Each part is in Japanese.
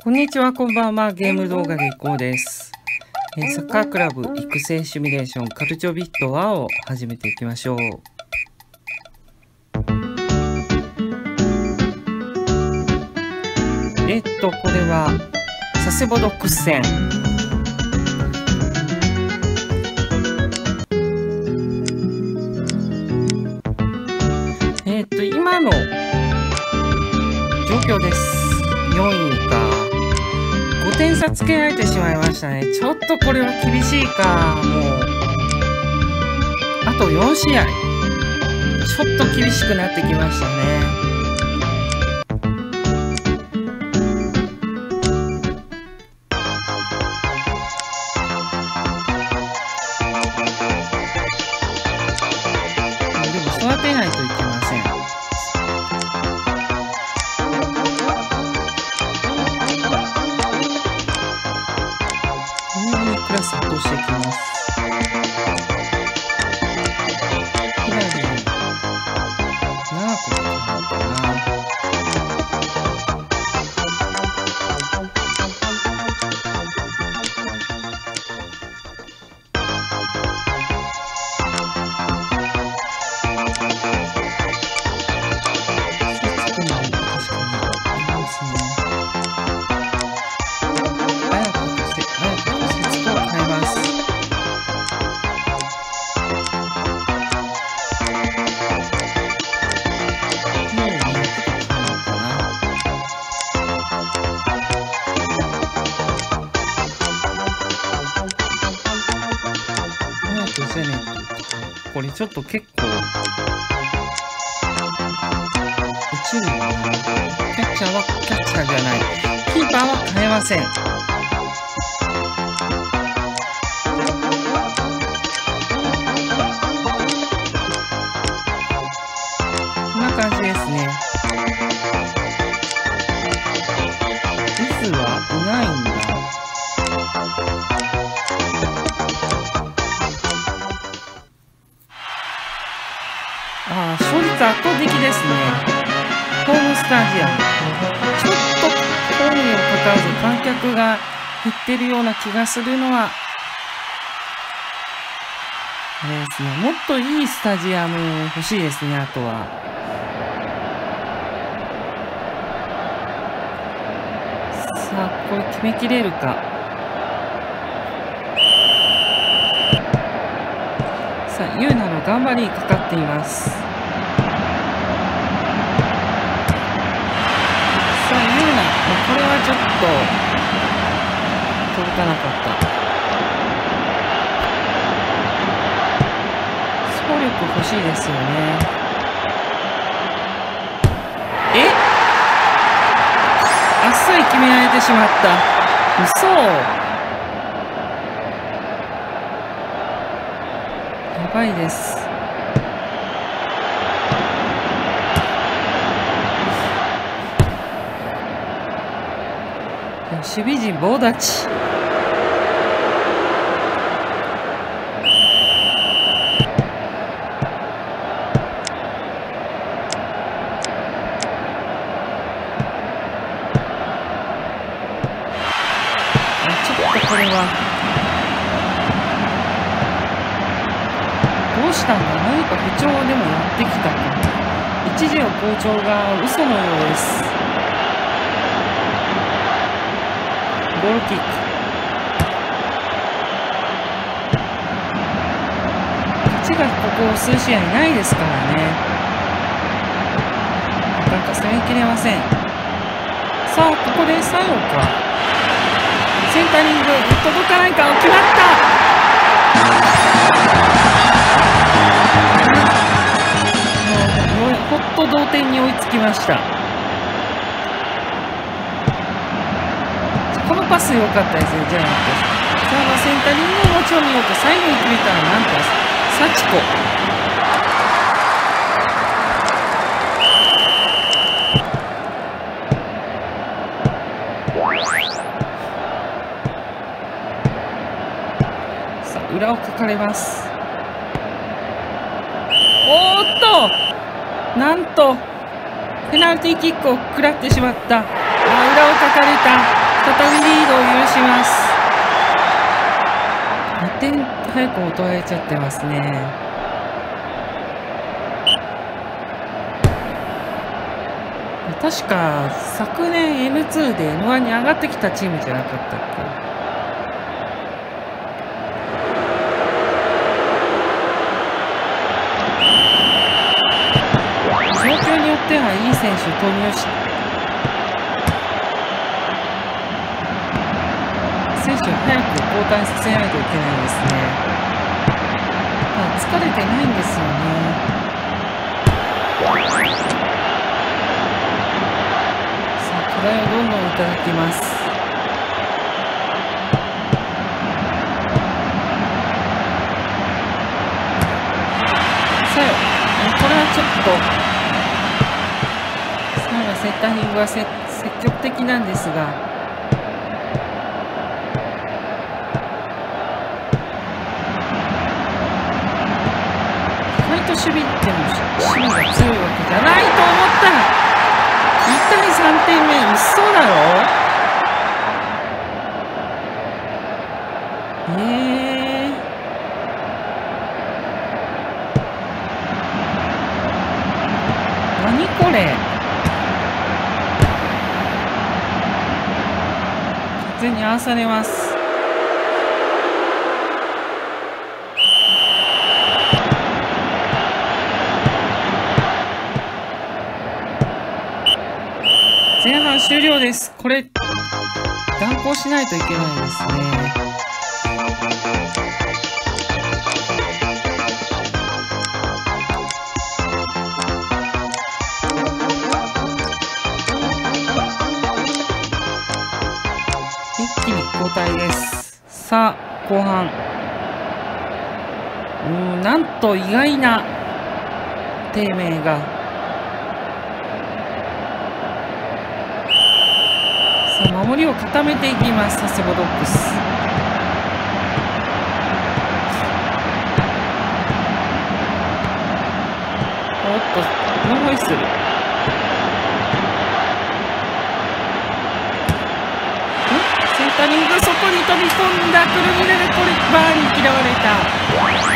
こんにちは、こんばんは。ゲーム動画でいこうです。サッカークラブ育成シミュレーションカルチョビット1を始めていきましょう。これは佐世保ドッグス戦。今の状況です。4位か。5点差つけられてしまいましたね。ちょっとこれは厳しいか。もうあと4試合。ちょっと厳しくなってきましたね。育てないといけません。上にクラス落としていきます。ひらり7個かな。これちょっと結構一塁キャッチャーはキャッチャーじゃない、キーパーは変えません。こんな感じですね。ミスはいないんだ。勝率圧倒的ですね。ホームスタジアム。ちょっとホームにもかかわらず観客が減ってるような気がするのは、あれですね。もっといいスタジアム欲しいですね、あとは。さあ、これ決めきれるか。さあ、ユーナの頑張りにかかっています。これはちょっと届かなかった。走力欲しいですよね。あっさり決められてしまった。嘘。やばいです。守備陣棒立ち。ちょっとこれはどうしたんだ。何か不調でもやってきたか。一時の好調が嘘のようです。ゴールキック。勝ちがここ数試合ないですからね。なかなか攻めきれません。さあ、ここで最後か。センタリング届かないか。決まった。もうほっと同点に追いつきました。このパス良かったですね、ジャイアンツ。さあ、センタリングをもちろん見ようと最後に決めたのはなんと幸子。さあ、裏をかかれます。おーっと、なんとペナルティーキックを食らってしまった。裏をかかれた。 再びリードを許します。2点早く取られちゃってますね。確か昨年 N2 で N1 に上がってきたチームじゃなかったっけ。状況によってはいい選手投入し、選手を早く交代させないといけないですね。疲れてないんですよね。さあ、課題をどんどんいただきます。さよ、これはちょっとセンタリングは積極的なんですが、意外と守備っても守備が強いわけじゃないと思ったら1対3点目嘘だろ。何これ。完全に合わされます。前半終了です。これ断行しないといけないですね。一気に交代です。さあ後半、なんと意外な低迷が。さあ守りを固めていきます。佐世保ドッグス。おっとノーホイッスル。センタリング、外に飛び込んだ。クルミナルコリバーに嫌われた。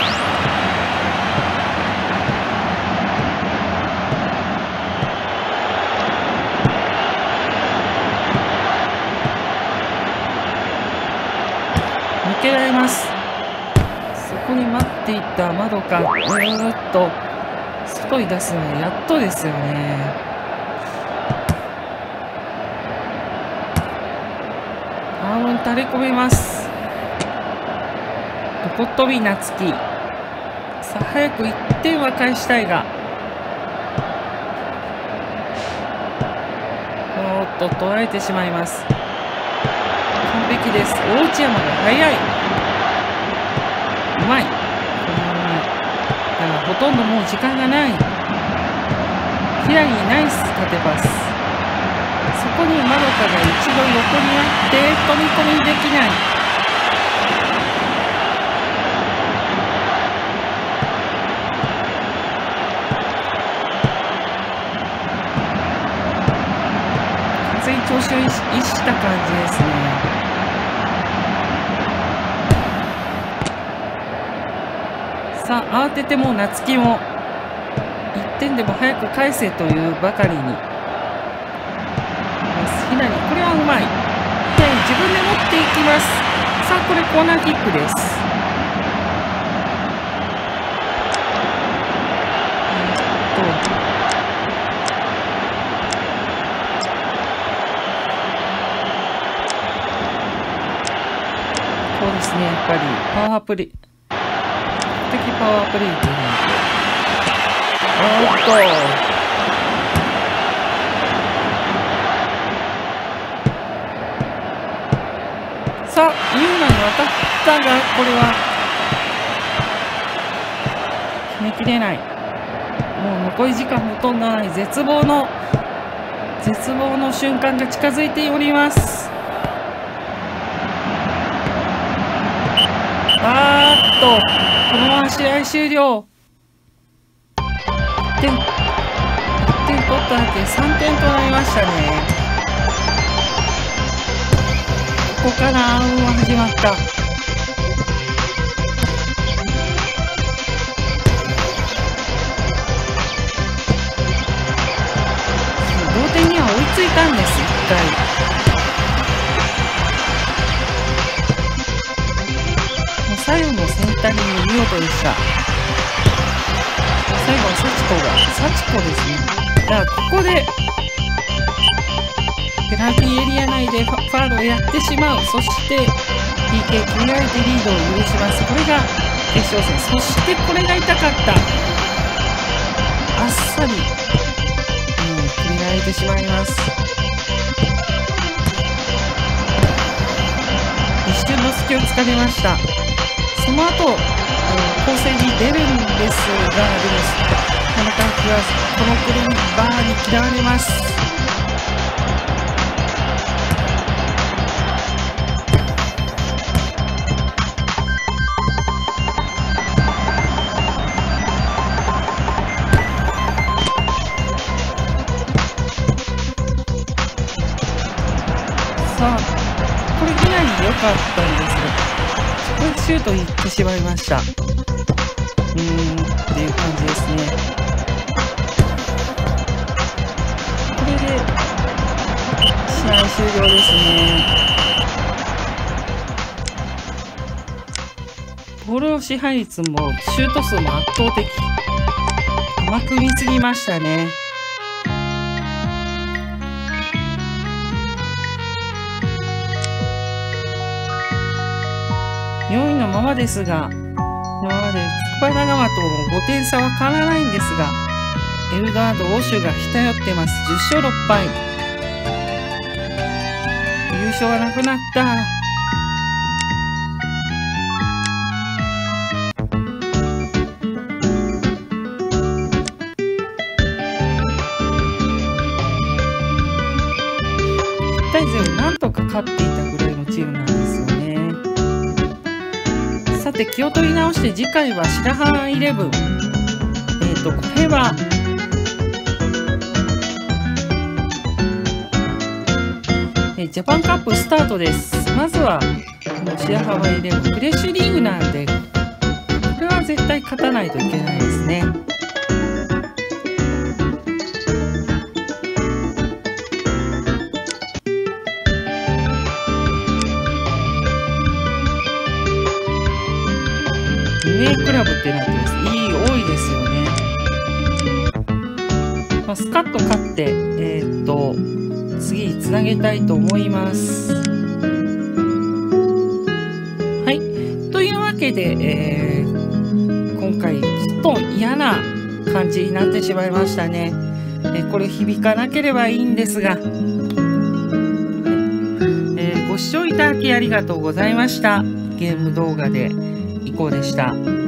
抜けられます。そこに待っていたまどか、外に出すのはやっとですよね。垂れ込めます。横飛び夏希。さあ早く1点は返したいが、おっと取られてしまいます。完璧です。大内山が速い。うまい。これはうまい。だからほとんどもう時間がない。ヒラリーナイス縦パス。そこにまどかが一度横にあって飛び込みできない。完全に調子を逸した感じですね。さあ慌てても夏希も1点でも早く返せというばかりに。これはうまい。自分で持っていきます。さあこれコーナーキックです。そうですね、やっぱりパワープレイ、的パワープレイというのは。さあ、ユーナに渡ったが、これは決めきれない。もう残り時間ほとんどない。絶望の瞬間が近づいております。このまま試合終了。1点取っただけ3点となりましたね。 こから運は始まった。同点には追いついたんです、1回。もう最後のセンタリング見事でした。最後は幸子ですね。だからここでペナルティーエリア内でファウルをやってしまう。そして PK 決められてリードを許します。これが決勝戦。そしてこれが痛かった。あっさり、決められてしまいます。一瞬の隙をつかれました。その後、攻勢に出るんですが、この短期はこのクリーンバーに嫌われます。さあ、これぐらい良かったんですが、これシュートいってしまいました。っていう感じですね。これで試合終了ですね。ボールの支配率もシュート数も圧倒的。うまく見つぎましたね。4位のままですが、今まで筑波長間と5点差は変わらないんですが、エルガード・オシュがひたよってます。10勝6敗。優勝はなくなった。1対0なんとか勝っていたぐらいのチームなんですよね。さて、気を取り直して次回は白羽イレブン。これはジャパンカップスタートです。まずは白羽イレブンフレッシュリーグなんで、これは絶対勝たないといけないですね。2名クラブってなってます。多いですよね。スカッと勝って、次につなげたいと思います。はい。というわけで、今回ちょっと嫌な感じになってしまいましたね。これ響かなければいいんですが、ご視聴いただきありがとうございました。ゲーム動画でいこうでした。